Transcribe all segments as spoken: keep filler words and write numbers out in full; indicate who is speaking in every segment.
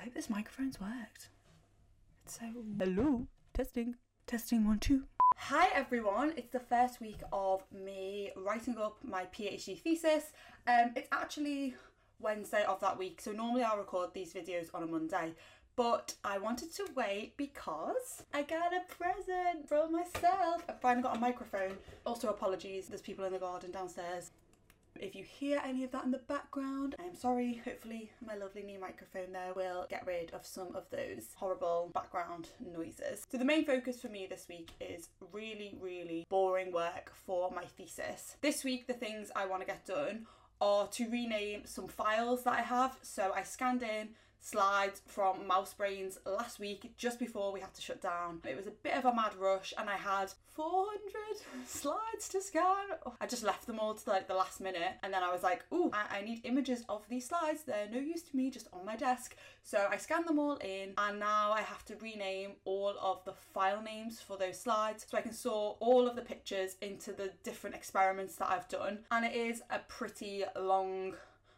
Speaker 1: hope this microphone's worked. It's so... Hello? Testing. Testing one, two. Hi everyone, it's the first week of me writing up my PhD thesis. Um, it's actually Wednesday of that week, so normally I'll record these videos on a Monday. But I wanted to wait because I got a present from myself. I finally got a microphone. Also apologies, there's people in the garden downstairs. If you hear any of that in the background, I'm sorry. Hopefully my lovely new microphone there will get rid of some of those horrible background noises. So the main focus for me this week is really, really boring work for my thesis. This week, the things I want to get done are to rename some files that I have. So I scanned in slides from Mousebrains last week just before we had to shut down. It was a bit of a mad rush and I had four hundred slides to scan. I just left them all to like the last minute and then I was like, ooh, I, I need images of these slides. They're no use to me, just on my desk. So I scanned them all in and now I have to rename all of the file names for those slides so I can sort all of the pictures into the different experiments that I've done. And it is a pretty long,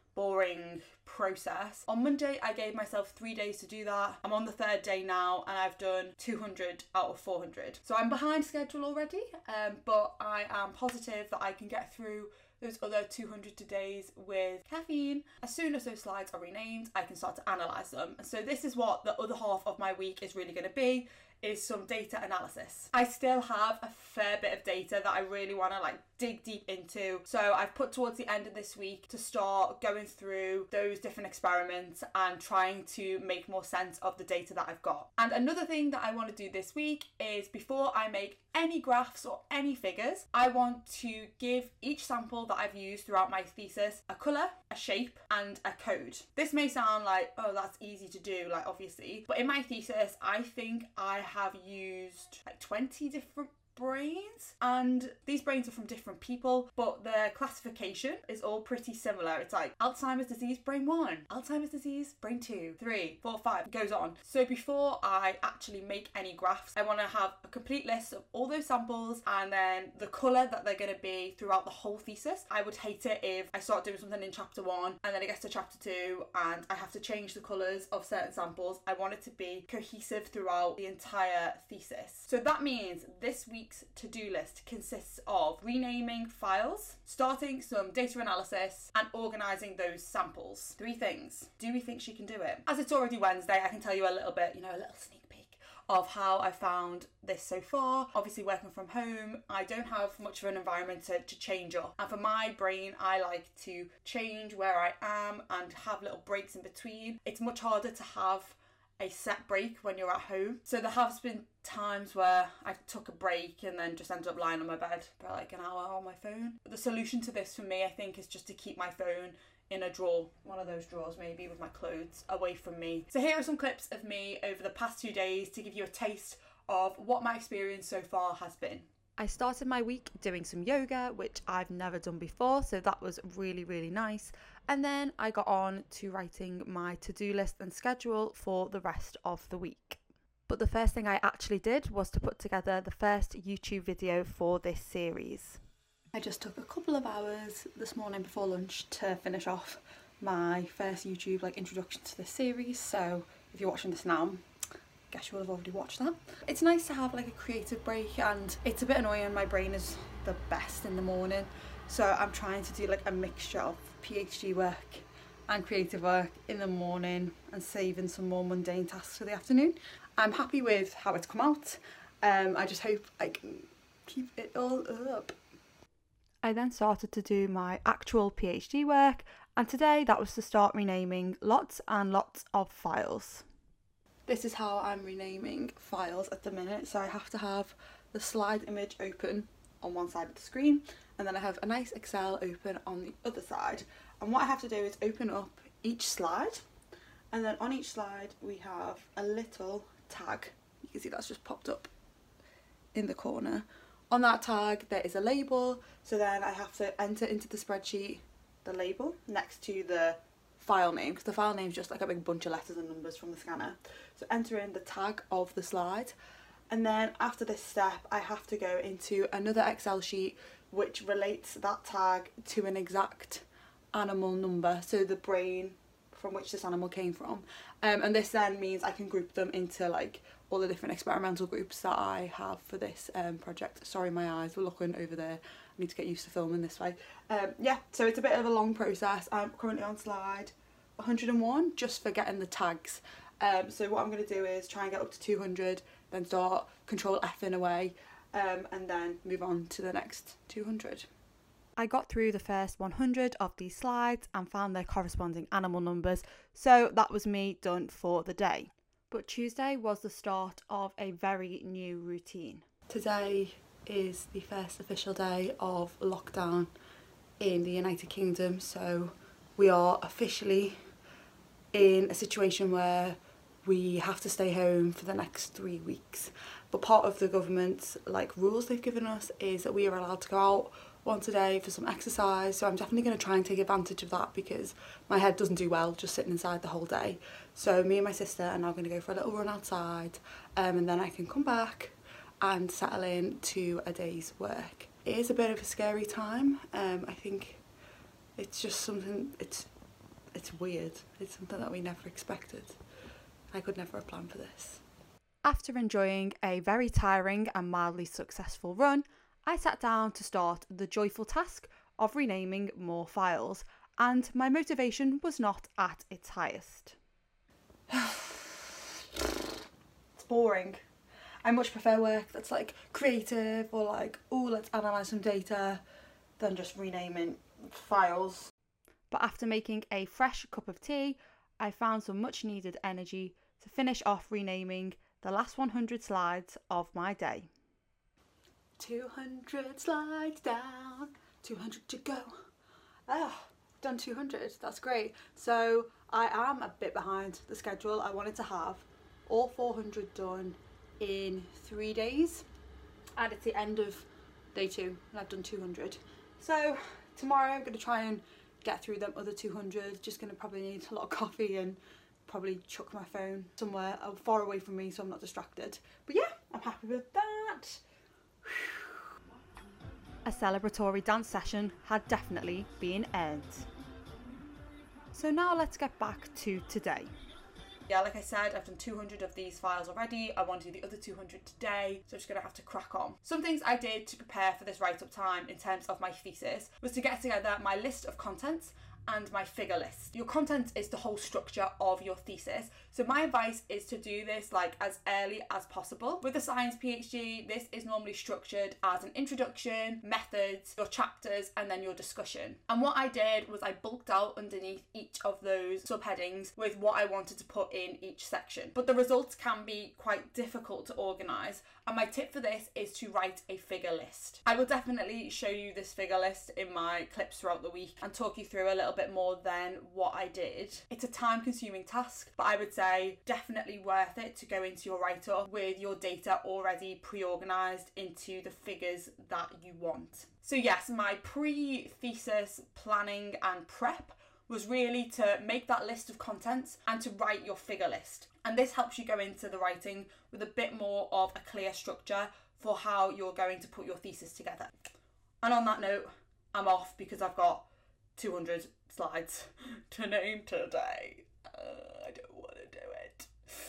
Speaker 1: boring process. On Monday I gave myself three days to do that. I'm on the third day now and I've done two hundred out of four hundred. So I'm behind schedule already, um, but I am positive that I can get through those other two hundred days with caffeine. As soon as those slides are renamed, I can start to analyse them. So this is what the other half of my week is really going to be, is some data analysis. I still have a fair bit of data that I really want to like dig deep into. So I've put towards the end of this week to start going through those different experiments and trying to make more sense of the data that I've got. And another thing that I want to do this week is before I make any graphs or any figures, I want to give each sample that I've used throughout my thesis a colour, a shape and a code. This may sound like, oh, that's easy to do, like obviously, but in my thesis I think I have used like twenty different brains, and these brains are from different people, but their classification is all pretty similar. It's like Alzheimer's disease brain one, Alzheimer's disease brain two, three, four, five, it goes on. So before I actually make any graphs, I want to have a complete list of all those samples and then the colour that they're going to be throughout the whole thesis. I would hate it if I start doing something in chapter one and then it gets to chapter two and I have to change the colours of certain samples. I want it to be cohesive throughout the entire thesis. So that means this week's to-do list consists of renaming files, starting some data analysis and organising those samples. Three things. Do we think she can do it? As it's already Wednesday, I can tell you a little bit, you know, a little sneak peek of how I found this so far. Obviously working from home, I don't have much of an environment to, to change up. And for my brain, I like to change where I am and have little breaks in between. It's much harder to have a set break when you're at home. So there have been times where I took a break and then just ended up lying on my bed for like an hour on my phone. But the solution to this for me, I think, is just to keep my phone in a drawer, one of those drawers maybe with my clothes, away from me. So here are some clips of me over the past two days to give you a taste of what my experience so far has been. I started my week doing some yoga, which I've never done before, so that was really, really nice. And then I got on to writing my to-do list and schedule for the rest of the week. But the first thing I actually did was to put together the first YouTube video for this series. I just took a couple of hours this morning before lunch to finish off my first YouTube like introduction to this series. So if you're watching this now, guess you will have already watched that. It's nice to have like a creative break, and it's a bit annoying, my brain is the best in the morning, so I'm trying to do like a mixture of PhD work and creative work in the morning and saving some more mundane tasks for the afternoon. I'm happy with how it's come out. um, I just hope I can keep it all up. I then started to do my actual PhD work, and today that was to start renaming lots and lots of files. This is how I'm renaming files at the minute. So I have to have the slide image open on one side of the screen and then I have a nice Excel open on the other side. And what I have to do is open up each slide, and then on each slide we have a little tag. You can see that's just popped up in the corner. On that tag there is a label, so then I have to enter into the spreadsheet the label next to the file name, because the file name is just like a big bunch of letters and numbers from the scanner. So enter in the tag of the slide, and then after this step I have to go into another Excel sheet which relates that tag to an exact animal number. So the brain from which this animal came from. Um, and this then means I can group them into like all the different experimental groups that I have for this um, project. Sorry, my eyes were looking over there. I need to get used to filming this way. Um, yeah, so it's a bit of a long process. I'm currently on slide one hundred and one just for getting the tags. Um, so what I'm going to do is try and get up to two hundred, then start control F-ing away, um, and then move on to the next two hundred. I got through the first one hundred of these slides and found their corresponding animal numbers, so that was me done for the day. But Tuesday was the start of a very new routine. Today is the first official day of lockdown in the United Kingdom, so we are officially in a situation where we have to stay home for the next three weeks. But part of the government's like rules they've given us is that we are allowed to go out once a day for some exercise, so I'm definitely going to try and take advantage of that because my head doesn't do well just sitting inside the whole day. So me and my sister are now going to go for a little run outside, um, and then I can come back and settle in to a day's work. It is a bit of a scary time. um, I think it's just something, it's it's weird, it's something that we never expected. I could never have planned for this. After enjoying a very tiring and mildly successful run, I sat down to start the joyful task of renaming more files, and my motivation was not at its highest. It's boring. I much prefer work that's like creative or like, oh, let's analyse some data, than just renaming files. But after making a fresh cup of tea, I found some much needed energy to finish off renaming the last one hundred slides of my day. two hundred slides down, two hundred to go. Ah, done two hundred, that's great. So I am a bit behind the schedule. I wanted to have all four hundred done in three days, and it's the end of day two and I've done two hundred. So tomorrow I'm going to try and get through them other two hundred. Just going to probably need a lot of coffee and probably chuck my phone somewhere far away from me so I'm not distracted. But yeah, I'm happy with that. A celebratory dance session had definitely been earned. So now let's get back to today. Yeah, like I said, I've done two hundred of these files already. I want to do the other two hundred today, so I'm just going to have to crack on. Some things I did to prepare for this write-up time in terms of my thesis was to get together my list of contents and my figure list. Your content is the whole structure of your thesis, so my advice is to do this like as early as possible. With a science PhD, this is normally structured as an introduction, methods, your chapters, and then your discussion. And what I did was I bulked out underneath each of those subheadings with what I wanted to put in each section. But the results can be quite difficult to organise, and my tip for this is to write a figure list. I will definitely show you this figure list in my clips throughout the week and talk you through a little bit more than what I did. It's a time consuming task, but I would say definitely worth it to go into your write-up with your data already pre-organised into the figures that you want. So yes, my pre-thesis planning and prep was really to make that list of contents and to write your figure list. And this helps you go into the writing with a bit more of a clear structure for how you're going to put your thesis together. And on that note, I'm off because I've got two hundred slides to name today. Uh, I don't want to do it.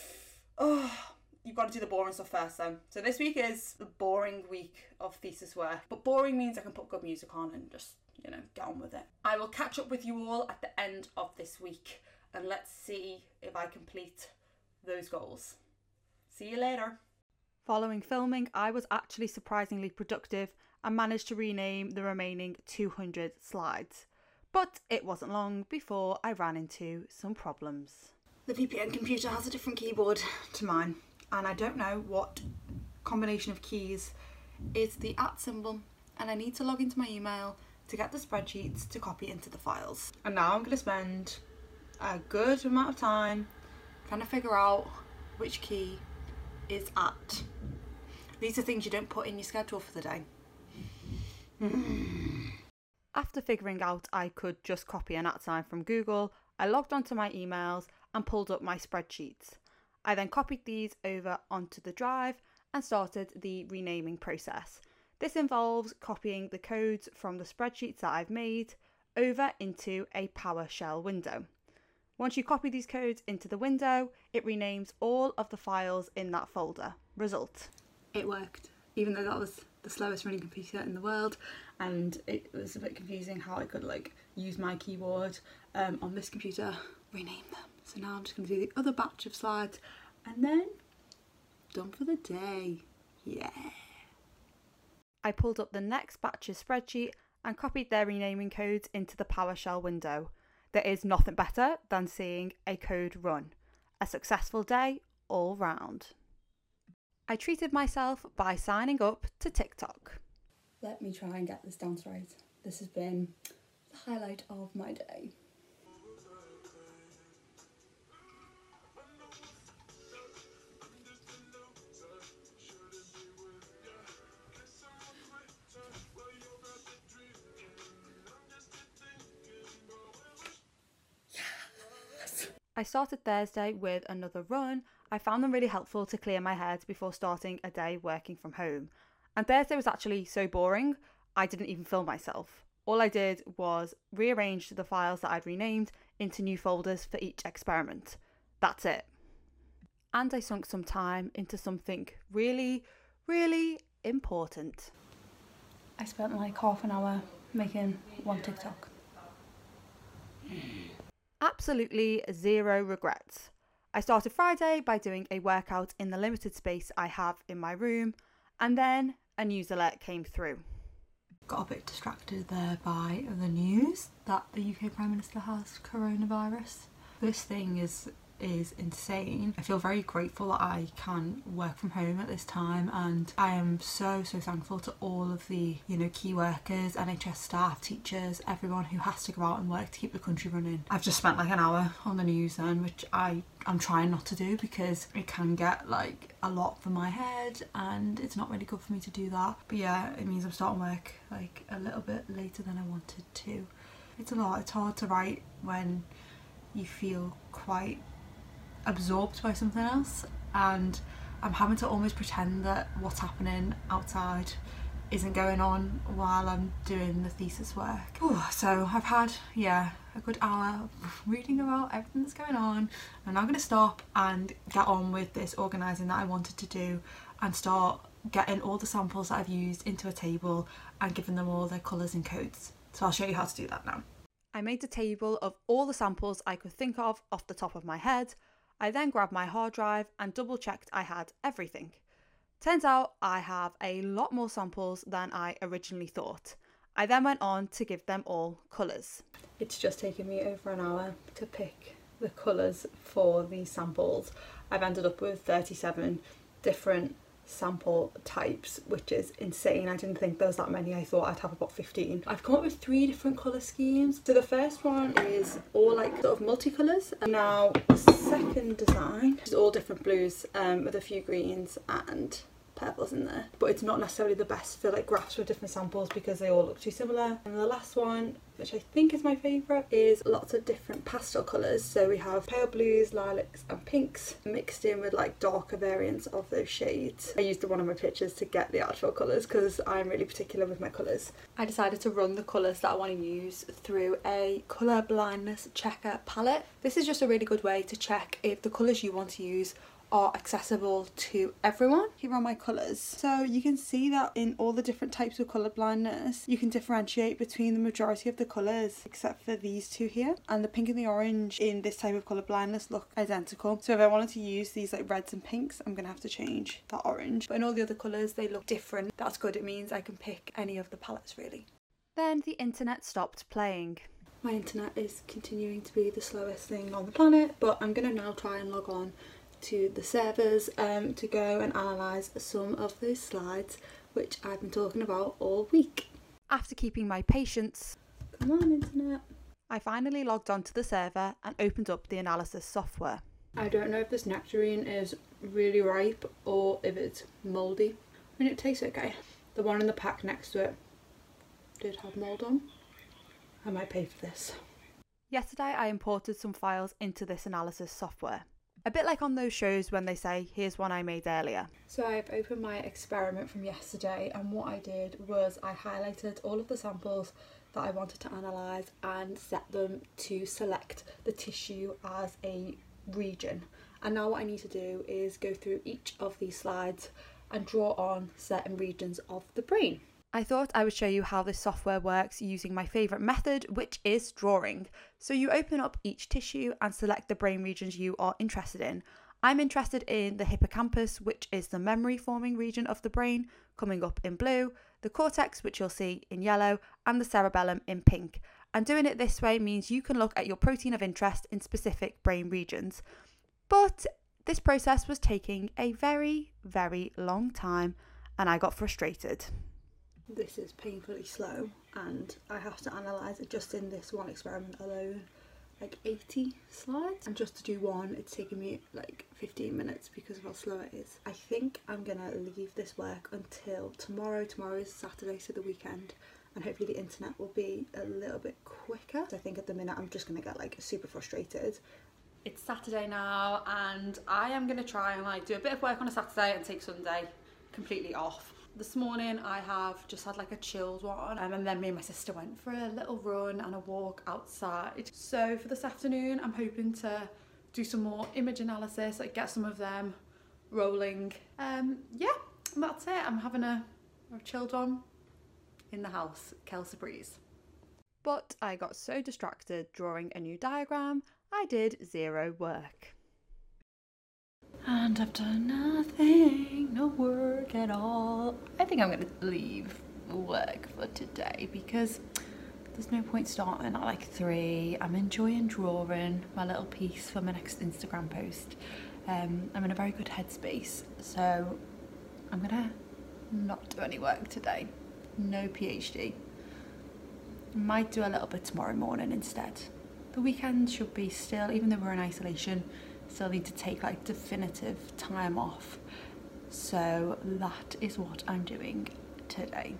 Speaker 1: Oh, you've got to do the boring stuff first then. So this week is the boring week of thesis work. But boring means I can put good music on and just, you know, get on with it. I will catch up with you all at the end of this week and let's see if I complete those goals. See you later. Following filming, I was actually surprisingly productive and managed to rename the remaining two hundred slides. But it wasn't long before I ran into some problems. The V P N computer has a different keyboard to mine, and I don't know what combination of keys is the at symbol, and I need to log into my email to get the spreadsheets to copy into the files. And now I'm going to spend a good amount of time trying to figure out which key is at. These are things you don't put in your schedule for the day. After figuring out I could just copy an at sign from Google, I logged onto my emails and pulled up my spreadsheets. I then copied these over onto the drive and started the renaming process. This involves copying the codes from the spreadsheets that I've made over into a PowerShell window. Once you copy these codes into the window, it renames all of the files in that folder. Result. It worked, even though that was the slowest running computer in the world, and it was a bit confusing how I could like use my keyboard um, on this computer, rename them. So now I'm just going to do the other batch of slides and then done for the day. Yeah. I pulled up the next batch's spreadsheet and copied their renaming codes into the PowerShell window. There is nothing better than seeing a code run. A successful day all round. I treated myself by signing up to TikTok. Let me try and get this down straight. This has been the highlight of my day. I started Thursday with another run. I found them really helpful to clear my head before starting a day working from home. And Thursday was actually so boring, I didn't even film myself. All I did was rearrange the files that I'd renamed into new folders for each experiment. That's it. And I sunk some time into something really, really important. I spent like half an hour making one TikTok. Absolutely zero regrets. I started Friday by doing a workout in the limited space I have in my room, and then a news alert came through. Got a bit distracted there by the news that the U K Prime Minister has coronavirus. This thing is is insane. I feel very grateful that I can work from home at this time, and I am so so thankful to all of the, you know, key workers, N H S staff, teachers, everyone who has to go out and work to keep the country running. I've just spent like an hour on the news then, which I I'm trying not to do because it can get like a lot for my head and it's not really good for me to do that. But yeah, it means I'm starting work like a little bit later than I wanted to. It's a lot. It's hard to write when you feel quite absorbed by something else, and I'm having to almost pretend that what's happening outside isn't going on while I'm doing the thesis work. Ooh, so I've had, yeah, a good hour of reading about everything that's going on. I'm now going to stop and get on with this organising that I wanted to do and start getting all the samples that I've used into a table and giving them all their colours and codes. So I'll show you how to do that now. I made a table of all the samples I could think of off the top of my head. I then grabbed my hard drive and double checked I had everything. Turns out I have a lot more samples than I originally thought. I then went on to give them all colours. It's just taken me over an hour to pick the colours for these samples. I've ended up with thirty-seven different sample types, which is insane. I didn't think there was that many. I thought I'd have about fifteen. I've come up with three different colour schemes. So the first one is all like sort of multicolours, and now the second design is all different blues um, with a few greens and purples in there, but it's not necessarily the best for like graphs with different samples because they all look too similar. And the last one, which I think is my favourite, is lots of different pastel colours. So we have pale blues, lilacs and pinks mixed in with like darker variants of those shades. I used one of my pictures to get the actual colours because I'm really particular with my colours. I decided to run the colours that I want to use through a colour blindness checker palette. This is just a really good way to check if the colours you want to use are accessible to everyone. Here are my colours. So you can see that in all the different types of colour blindness, you can differentiate between the majority of the colours except for these two here. And the pink and the orange in this type of colour blindness look identical. So if I wanted to use these like reds and pinks, I'm gonna have to change that orange. But in all the other colours, they look different. That's good. It means I can pick any of the palettes really. Then the internet stopped playing. My internet is continuing to be the slowest thing on the planet, but I'm gonna now try and log on to the servers um, to go and analyse some of those slides which I've been talking about all week. After keeping my patience, come on internet, I finally logged onto the server and opened up the analysis software. I don't know if this nectarine is really ripe or if it's mouldy. I mean, it tastes okay. The one in the pack next to it did have mould on. I might pay for this. Yesterday I imported some files into this analysis software. A bit like on those shows when they say, here's one I made earlier. So I've opened my experiment from yesterday, and what I did was I highlighted all of the samples that I wanted to analyse and set them to select the tissue as a region. And now what I need to do is go through each of these slides and draw on certain regions of the brain. I thought I would show you how this software works using my favourite method, which is drawing. So you open up each tissue and select the brain regions you are interested in. I'm interested in the hippocampus, which is the memory forming region of the brain, coming up in blue, the cortex, which you'll see in yellow, and the cerebellum in pink. And doing it this way means you can look at your protein of interest in specific brain regions. But this process was taking a very, very long time and I got frustrated. This is painfully slow and I have to analyse it just in this one experiment alone, like eighty slides. And just to do one, it's taken me like fifteen minutes because of how slow it is. I think I'm gonna leave this work until tomorrow. Tomorrow is Saturday, so the weekend, and hopefully the internet will be a little bit quicker. I think at the minute I'm just gonna get like super frustrated. It's Saturday now and I am gonna try and like do a bit of work on a Saturday and take Sunday completely off. This morning I have just had like a chilled one, um, and then me and my sister went for a little run and a walk outside. So for this afternoon I'm hoping to do some more image analysis, like get some of them rolling. Um, yeah, and that's it. I'm having a, a chilled one in the house, Kelsey breeze. But I got so distracted drawing a new diagram, I did zero work. And I've done nothing, no work at all. I think I'm gonna leave work for today because there's no point starting at like three. I'm enjoying drawing my little piece for my next Instagram post. Um, I'm in a very good headspace, so I'm gonna not do any work today. No PhD. Might do a little bit tomorrow morning instead. The weekend should be still, even though we're in isolation, still need to take like definitive time off. So that is what I'm doing today.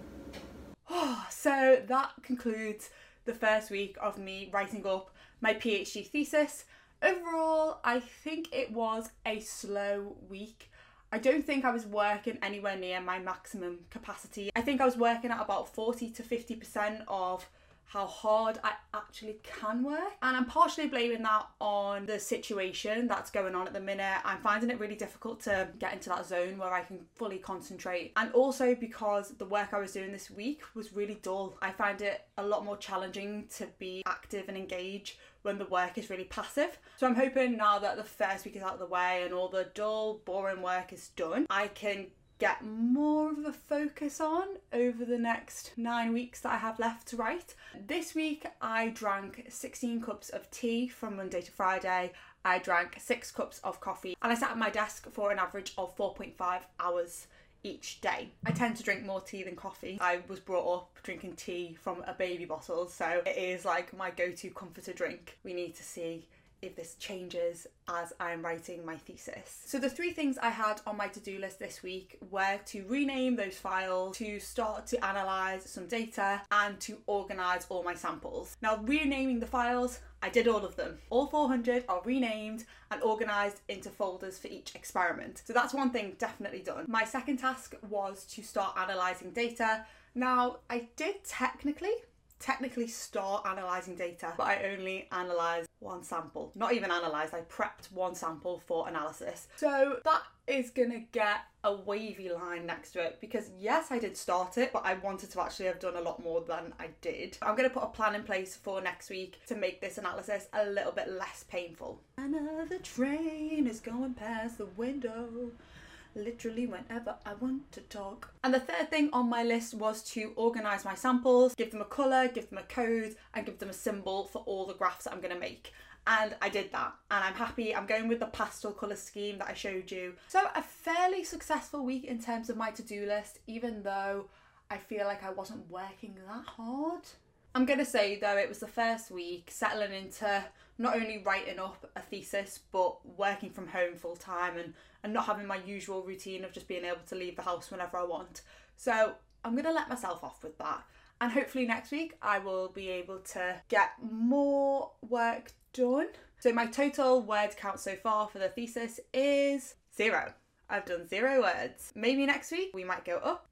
Speaker 1: Oh, so that concludes the first week of me writing up my PhD thesis. Overall, I think it was a slow week. I don't think I was working anywhere near my maximum capacity. I think I was working at about forty to fifty percent of how hard I actually can work. And I'm partially blaming that on the situation that's going on at the minute. I'm finding it really difficult to get into that zone where I can fully concentrate. And also because the work I was doing this week was really dull. I find it a lot more challenging to be active and engage when the work is really passive. So I'm hoping now that the first week is out of the way and all the dull, boring work is done, I can get more of a focus on over the next nine weeks that I have left to write. This week I drank sixteen cups of tea from Monday to Friday. I drank six cups of coffee and I sat at my desk for an average of four point five hours each day. I tend to drink more tea than coffee. I was brought up drinking tea from a baby bottle, so it is like my go-to comforter drink. We need to see if this changes as I'm writing my thesis. So the three things I had on my to-do list this week were to rename those files, to start to analyse some data, and to organise all my samples. Now, renaming the files, I did all of them. All four hundred are renamed and organised into folders for each experiment. So that's one thing definitely done. My second task was to start analysing data. Now, I did technically technically start analysing data, but I only analysed one sample. Not even analysed, I prepped one sample for analysis. So that is gonna get a wavy line next to it because yes, I did start it, but I wanted to actually have done a lot more than I did. I'm gonna put a plan in place for next week to make this analysis a little bit less painful. Another train is going past the window, literally whenever I want to talk. And the third thing on my list was to organise my samples, give them a colour, give them a code, and give them a symbol for all the graphs that I'm going to make. And I did that, and I'm happy. I'm going with the pastel colour scheme that I showed you. So a fairly successful week in terms of my to-do list, even though I feel like I wasn't working that hard. I'm going to say though, it was the first week settling into not only writing up a thesis, but working from home full time and, and not having my usual routine of just being able to leave the house whenever I want. So I'm going to let myself off with that. And hopefully next week I will be able to get more work done. So my total word count so far for the thesis is zero. I've done zero words. Maybe next week we might go up,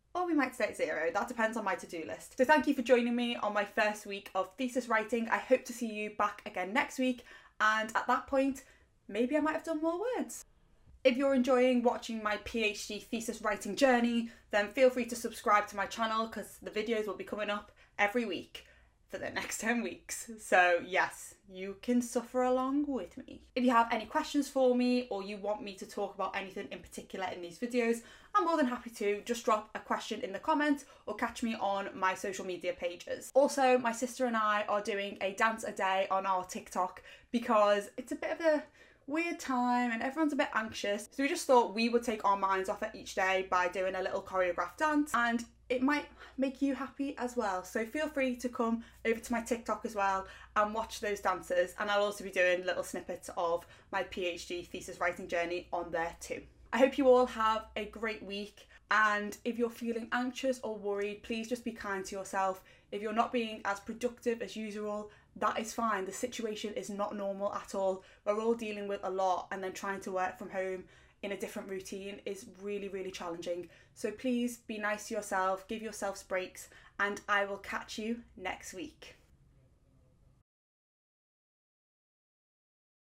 Speaker 1: or we might stay at zero. That depends on my to-do list. So thank you for joining me on my first week of thesis writing. I hope to see you back again next week, and at that point, maybe I might have done more words. If you're enjoying watching my PhD thesis writing journey, then feel free to subscribe to my channel because the videos will be coming up every week for the next ten weeks. So yes, you can suffer along with me. If you have any questions for me or you want me to talk about anything in particular in these videos, I'm more than happy to. Just drop a question in the comments or catch me on my social media pages. Also, my sister and I are doing a dance a day on our TikTok because it's a bit of a weird time and everyone's a bit anxious. So we just thought we would take our minds off it each day by doing a little choreographed dance, and it might make you happy as well. So feel free to come over to my TikTok as well and watch those dances, and I'll also be doing little snippets of my PhD thesis writing journey on there too. I hope you all have a great week, and if you're feeling anxious or worried, please just be kind to yourself. If you're not being as productive as usual, that is fine. The situation is not normal at all. We're all dealing with a lot, and then trying to work from home in a different routine is really, really challenging. So please be nice to yourself, give yourselves breaks, and I will catch you next week.